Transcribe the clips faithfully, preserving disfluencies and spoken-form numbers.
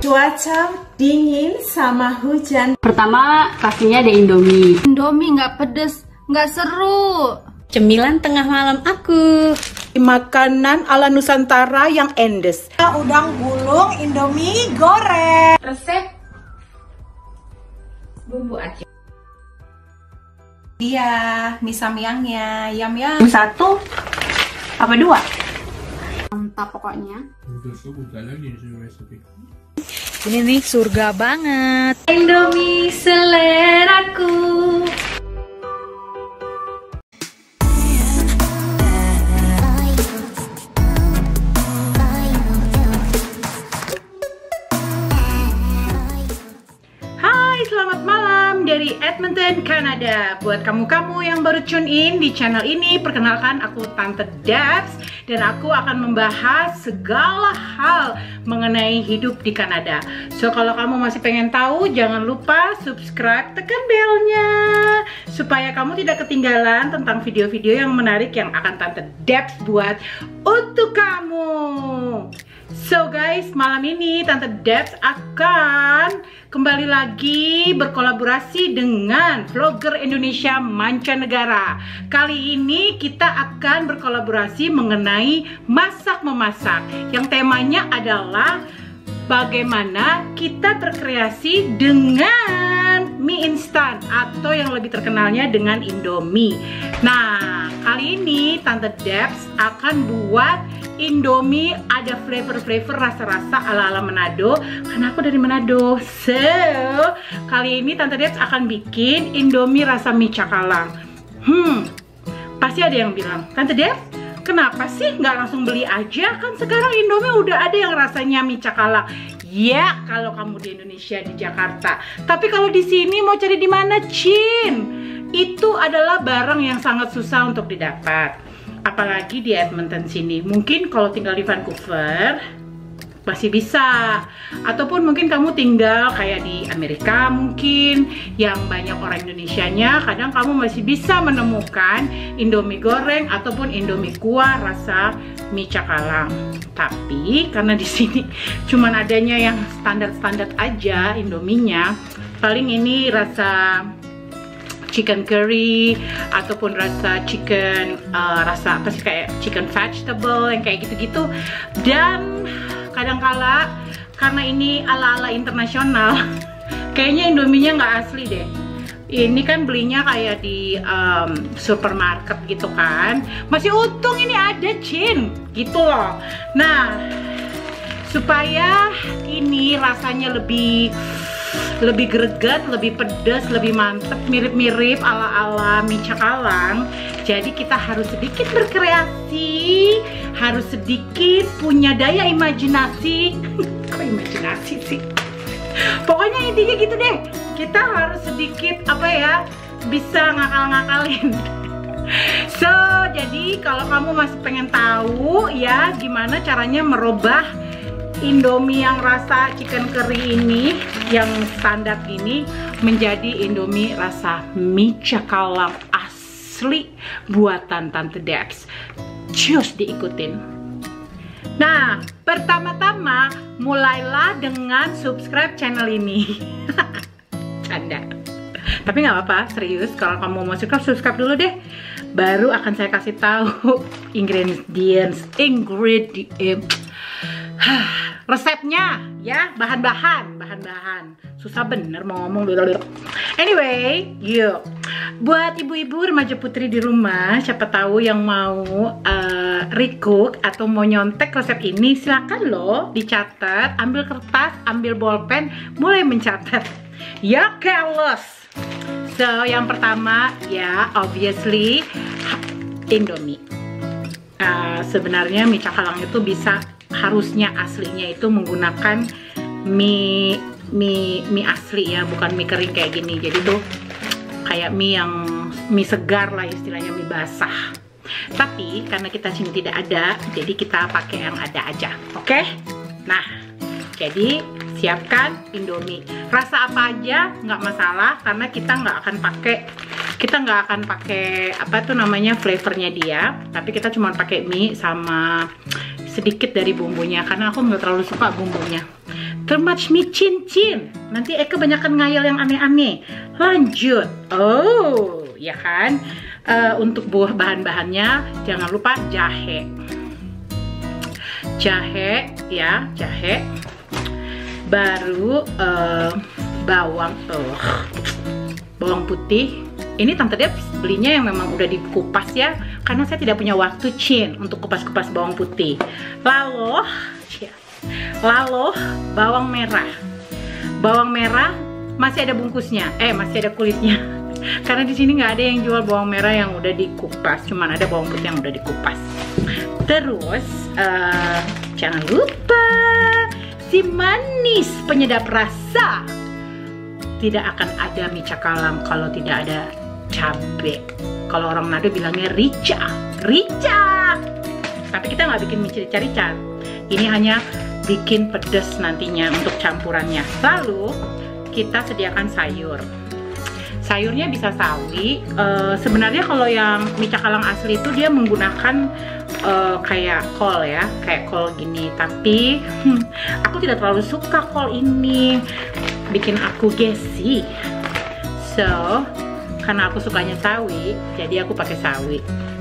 Cuaca dingin sama hujan. Pertama, pastinya ada Indomie. Indomie nggak pedes, nggak seru. Cemilan tengah malam aku. Makanan ala Nusantara yang endes. Udang gulung, Indomie goreng. Resep bumbu aja. Iya, mie samyangnya, yam yam. Satu apa dua? Mantap pokoknya. Ini nih surga banget. Indomie seleraku. Hai, selamat malam dari Edmonton, Kanada. Buat kamu-kamu yang baru tune in di channel ini, perkenalkan aku Tante Debs dan aku akan membahas segala hal mengenai hidup di Kanada. So, kalau kamu masih pengen tahu, jangan lupa subscribe, tekan belnya supaya kamu tidak ketinggalan tentang video-video yang menarik yang akan Tante Debs buat untuk kamu. So guys, malam ini Tante Debs akan kembali lagi berkolaborasi dengan vlogger Indonesia mancanegara. Kali ini kita akan berkolaborasi mengenai masak-memasak, yang temanya adalah bagaimana kita berkreasi dengan mie instan atau yang lebih terkenalnya dengan Indomie. Nah, kali ini Tante Debs akan buat Indomie ada flavor-flavor rasa-rasa ala-ala Manado, karena aku dari Manado. So, kali ini Tante Debs akan bikin Indomie rasa mie cakalang. Hmm, pasti ada yang bilang, Tante Debs, kenapa sih nggak langsung beli aja? Kan sekarang Indomie udah ada yang rasanya mie cakalang. Ya, kalau kamu di Indonesia, di Jakarta. Tapi kalau di sini mau cari di mana, Cin? Itu adalah barang yang sangat susah untuk didapat. Apalagi di Edmonton sini. Mungkin kalau tinggal di Vancouver masih bisa, ataupun mungkin kamu tinggal kayak di Amerika mungkin yang banyak orang Indonesianya, kadang kamu masih bisa menemukan Indomie goreng ataupun Indomie kuah rasa mie cakalang. Tapi karena di sini cuman adanya yang standar-standar aja Indominya, paling ini rasa chicken curry ataupun rasa chicken uh, rasa apa sih, kayak chicken vegetable yang kayak gitu-gitu. Dan kadangkala karena ini ala-ala internasional, kayaknya Indominya nggak asli deh. Ini kan belinya kayak di um, supermarket gitu kan, masih untung ini ada, Cin, gitu loh. Nah, supaya ini rasanya lebih lebih greget, lebih pedas, lebih mantep, mirip-mirip ala-ala mie cakalang. Jadi kita harus sedikit berkreasi, harus sedikit punya daya imajinasi. Kok imajinasi sih? Pokoknya intinya gitu deh. Kita harus sedikit apa ya, bisa ngakal-ngakalin. So, jadi kalau kamu masih pengen tahu ya gimana caranya merubah Indomie yang rasa chicken curry ini, yang standar ini, menjadi Indomie rasa mie cakalang asli buatan Tante Debs, just diikutin. Nah, pertama-tama mulailah dengan subscribe channel ini. Canda. Tapi nggak apa-apa, serius. Kalau kamu mau subscribe, subscribe dulu deh. Baru akan saya kasih tahu ingredients, ingredients. Resepnya ya, bahan-bahan, bahan-bahan. Susah bener mau ngomong dulu. Anyway, yuk. Buat ibu-ibu remaja putri di rumah, siapa tahu yang mau uh, recook atau mau nyontek resep ini, silakan loh dicatat, ambil kertas, ambil bolpen, mulai mencatat. Ya, careless. So, yang pertama ya, obviously Indomie. Uh, sebenarnya mie cakalang itu bisa, harusnya aslinya itu menggunakan mie mie mie asli ya, bukan mie kering kayak gini. Jadi tuh kayak mie yang mie segar lah istilahnya, mie basah. Tapi karena kita sini tidak ada, jadi kita pakai yang ada aja. Oke? Okay? Nah, jadi siapkan Indomie. Rasa apa aja nggak masalah, karena kita nggak akan pakai kita nggak akan pakai apa tuh namanya flavornya dia, tapi kita cuma pakai mie sama sedikit dari bumbunya, karena aku nggak terlalu suka bumbunya. Too much micin-cin. Nanti Eka banyakan ngayal yang aneh-aneh. Lanjut. Oh, ya kan? Uh, untuk buah bahan-bahannya jangan lupa jahe. Jahe ya, jahe. Baru uh, bawang, oh, bawang putih. Ini Tante Debs belinya yang memang udah dikupas ya, karena saya tidak punya waktu Cin untuk kupas-kupas bawang putih. Lalu, ya, lalu bawang merah. Bawang merah masih ada bungkusnya, eh masih ada kulitnya. Karena di sini nggak ada yang jual bawang merah yang udah dikupas, cuman ada bawang putih yang udah dikupas. Terus uh, jangan lupa si manis penyedap rasa. Tidak akan ada mie cakalang kalau tidak ada cabe. Kalau orang Manado bilangnya rica, rica. Tapi kita nggak bikin mie rica-rica. Ini hanya bikin pedas nantinya untuk campurannya. Lalu kita sediakan sayur. Sayurnya bisa sawi. Uh, sebenarnya kalau yang mie cakalang asli itu dia menggunakan uh, kayak kol ya, kayak kol gini. Tapi hmm, aku tidak terlalu suka kol ini. Bikin aku gesi. So, karena aku sukanya sawi, jadi aku pakai sawi.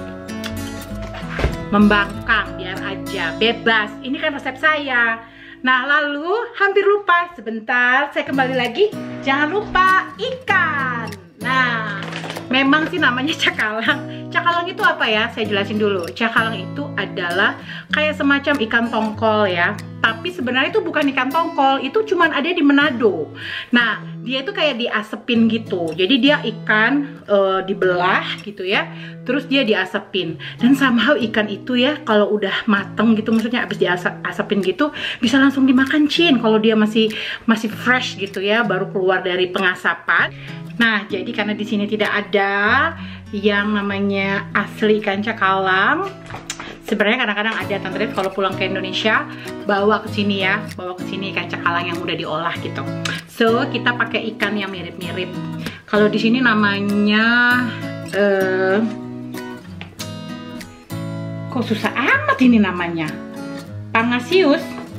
Membangkang, biar aja, bebas. Ini kan resep saya. Nah, lalu hampir lupa. Sebentar, saya kembali lagi. Jangan lupa ikan. Nah, memang sih namanya cakalang. Cakalang itu apa ya? Saya jelasin dulu. Cakalang itu adalah kayak semacam ikan tongkol ya. Tapi sebenarnya itu bukan ikan tongkol, itu cuman ada di Manado. Nah, dia itu kayak diasepin gitu. Jadi dia ikan e, dibelah gitu ya. Terus dia diasepin. Dan somehow ikan itu ya kalau udah mateng gitu, maksudnya abis diasepin gitu, bisa langsung dimakan Cin. Kalau dia masih masih fresh gitu ya, baru keluar dari pengasapan. Nah, jadi karena di sini tidak ada yang namanya asli ikan cakalang. Sebenarnya kadang-kadang ada Tante Debs kalau pulang ke Indonesia bawa ke sini ya, bawa ke sini ikan cakalang yang udah diolah gitu. So, kita pakai ikan yang mirip-mirip. Kalau di sini namanya uh, kok susah amat ini namanya. Pangasius.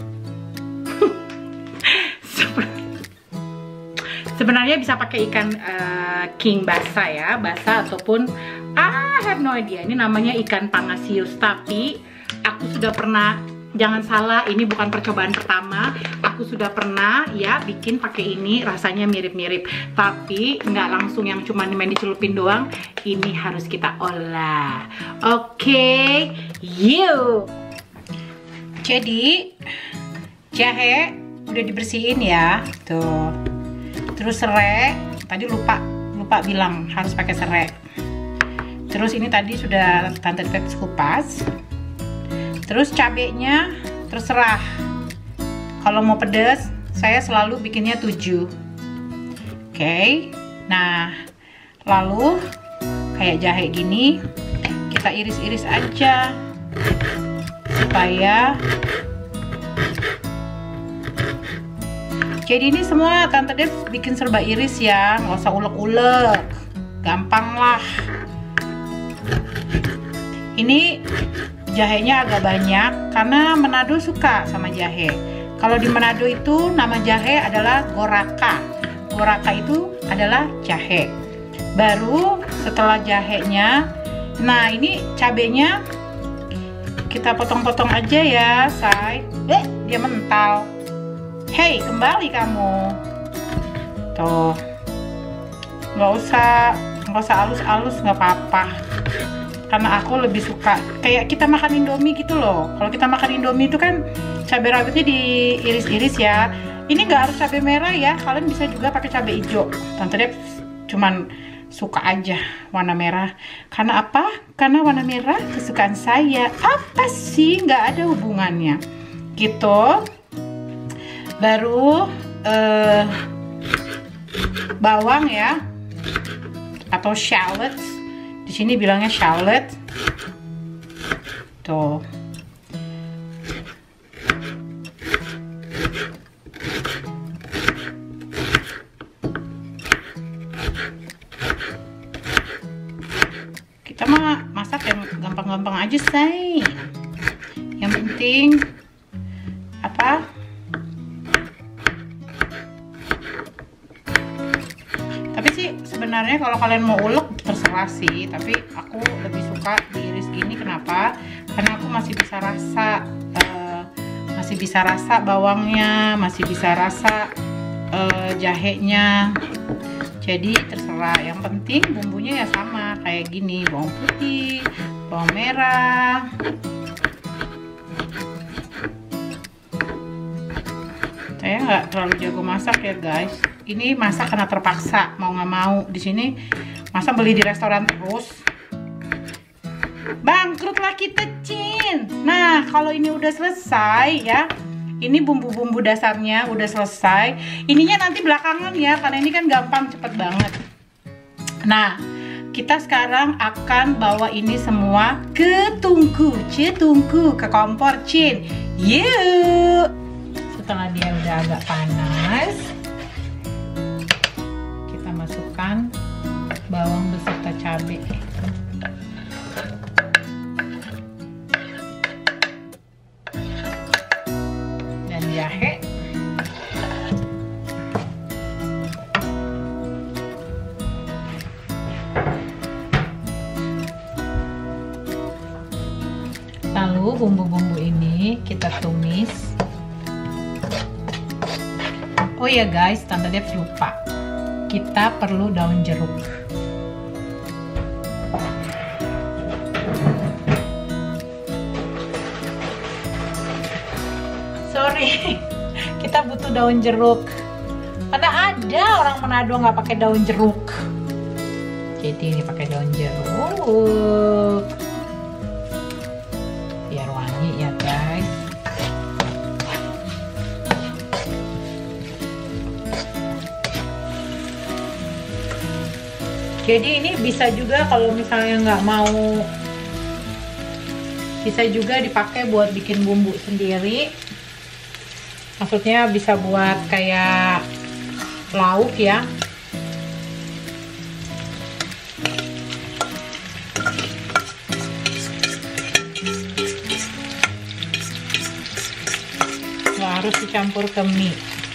Sebenarnya bisa pakai ikan uh, king basah ya, basah ataupun ah, I have no idea. Ini namanya ikan pangasius. Tapi aku sudah pernah, jangan salah, ini bukan percobaan pertama. Aku sudah pernah ya bikin pakai ini, rasanya mirip-mirip. Tapi nggak langsung yang cuma main dicelupin doang. Ini harus kita olah. Oke, okay, yuk. Jadi jahe udah dibersihin ya, tuh. Terus serai, tadi lupa lupa bilang harus pakai serai. Terus ini tadi sudah Tante Debs kupas. Terus cabenya terserah. Kalau mau pedas, saya selalu bikinnya tujuh. Oke. Okay. Nah, lalu kayak jahe gini kita iris-iris aja supaya. Jadi ini semua Tante Debs bikin serba iris ya, nggak usah ulek-ulek, gampang lah. Ini jahenya agak banyak karena Manado suka sama jahe. Kalau di Manado itu nama jahe adalah goraka. Goraka itu adalah jahe. Baru setelah jahenya, nah ini cabenya kita potong-potong aja ya, say. Eh, dia mental. Hei, kembali kamu. Tuh. Nggak usah, nggak usah halus-halus, nggak apa-apa. Karena aku lebih suka kayak kita makan Indomie gitu loh. Kalau kita makan Indomie itu kan cabai rawitnya diiris-iris ya. Ini nggak harus cabai merah ya. Kalian bisa juga pakai cabai hijau. Tante Debs cuman suka aja warna merah. Karena apa? Karena warna merah kesukaan saya. Apa sih? Nggak ada hubungannya. Gitu. Baru uh, bawang ya, atau shallots. Di sini bilangnya shallot. Tuh. Kita mah masak yang gampang-gampang aja, say. Yang penting apa? sebenarnya kalau kalian mau ulek terserah sih, tapi aku lebih suka diiris gini. Kenapa? Karena aku masih bisa rasa uh, masih bisa rasa bawangnya, masih bisa rasa uh, jahenya. Jadi terserah, yang penting bumbunya ya sama kayak gini, bawang putih, bawang merah. Saya nggak terlalu jago masak ya guys. Ini masak karena terpaksa, mau nggak mau. Di sini masa beli di restoran terus, bangkrutlah kita, Cin. Nah, kalau ini udah selesai ya, ini bumbu-bumbu dasarnya udah selesai. Ininya nanti belakangan ya, karena ini kan gampang, cepet banget. Nah, kita sekarang akan bawa ini semua ke tungku, ce tungku, ke kompor, Cin. Yuk. Setelah dia udah agak panas, kita masukkan bawang beserta cabai. Jahe, lalu bumbu-bumbu ini kita tumis. Oh ya guys, Tante Debs lupa, kita perlu daun jeruk. Sorry, kita butuh daun jeruk. Karena ada orang Manado nggak pakai daun jeruk. Jadi ini pakai daun jeruk. Biar wangi ya guys. Jadi ini bisa juga kalau misalnya nggak mau, bisa juga dipakai buat bikin bumbu sendiri. Maksudnya bisa buat kayak lauk ya. Nggak harus dicampur ke mie.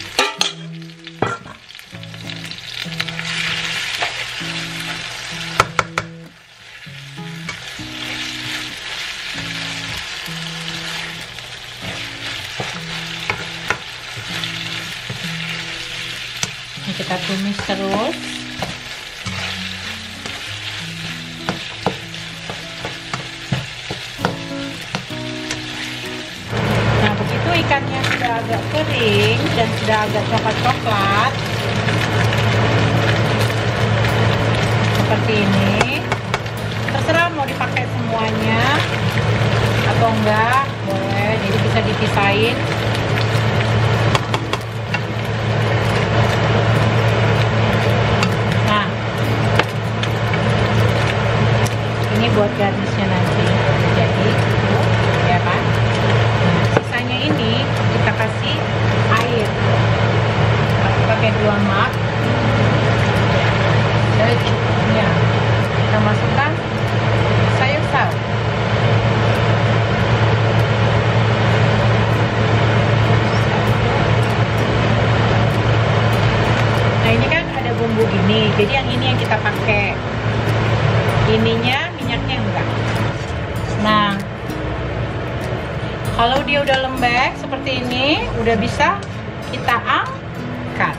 Kita tumis terus. Nah, begitu ikannya sudah agak kering dan sudah agak coklat-coklat seperti ini, terserah mau dipakai semuanya atau enggak, boleh, jadi bisa dipisahin. Buat garnishnya nanti, jadi ya kan. Nah, sisanya ini kita kasih air. Aku pakai dua mug secukupnya. Kita masukkan sayur saus. Nah, ini kan ada bumbu gini, jadi yang ini yang kita pakai. Ininya minyaknya enggak. Nah, kalau dia udah lembek seperti ini, udah bisa kita angkat.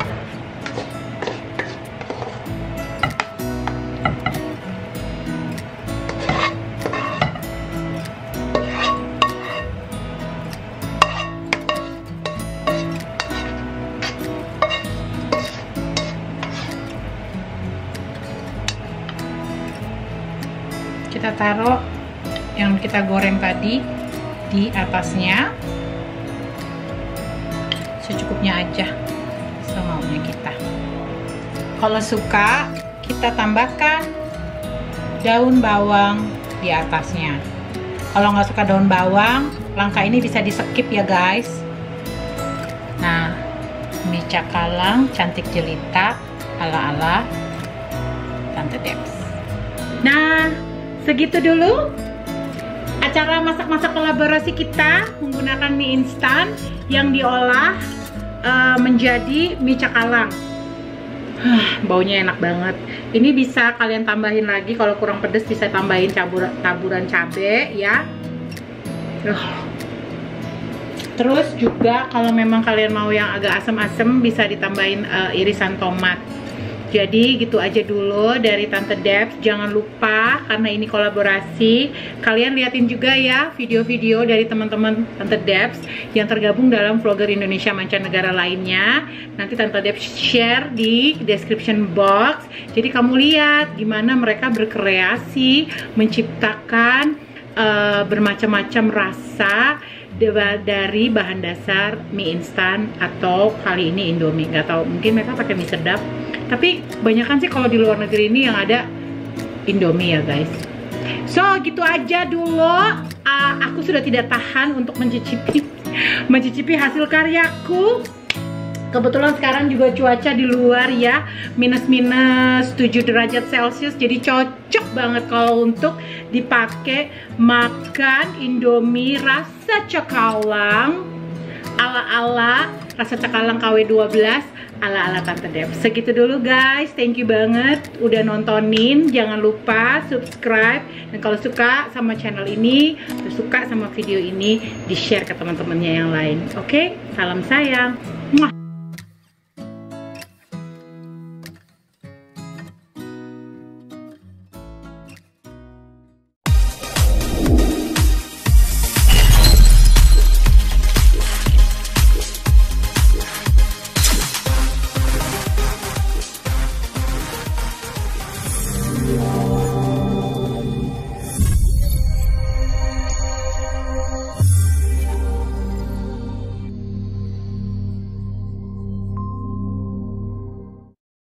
Kita taruh yang kita goreng tadi di atasnya, secukupnya aja, semaunya kita. Kalau suka, kita tambahkan daun bawang di atasnya. Kalau nggak suka daun bawang, langkah ini bisa di skip ya guys. Nah, mie cakalang cantik jelita ala-ala Tante Debs. Nah, segitu dulu acara masak-masak kolaborasi kita menggunakan mie instan yang diolah uh, menjadi mie cakalang. Baunya enak banget. Ini bisa kalian tambahin lagi, kalau kurang pedas bisa tambahin cabur, taburan cabai ya. uh. Terus juga kalau memang kalian mau yang agak asam-asam bisa ditambahin uh, irisan tomat. Jadi gitu aja dulu dari Tante Debs. Jangan lupa, karena ini kolaborasi, kalian liatin juga ya video-video dari teman-teman Tante Debs yang tergabung dalam vlogger Indonesia mancanegara lainnya. Nanti Tante Debs share di description box. Jadi kamu lihat gimana mereka berkreasi menciptakan uh, bermacam-macam rasa dari bahan dasar mie instan atau kali ini Indomie. Nggak tahu, mungkin mereka pakai mie sedap, tapi banyakan sih kalau di luar negeri ini yang ada Indomie ya guys. So gitu aja dulu. uh, Aku sudah tidak tahan untuk mencicipi mencicipi hasil karyaku. Kebetulan sekarang juga cuaca di luar ya minus-minus tujuh derajat celcius. Jadi cocok banget kalau untuk dipakai makan Indomie rasa cakalang ala-ala rasa cakalang K W dua belas ala-ala Tante Debs. Segitu dulu guys. Thank you banget udah nontonin. Jangan lupa subscribe, dan kalau suka sama channel ini, suka sama video ini, di share ke teman-temannya yang lain. Oke, salam sayang. Muah.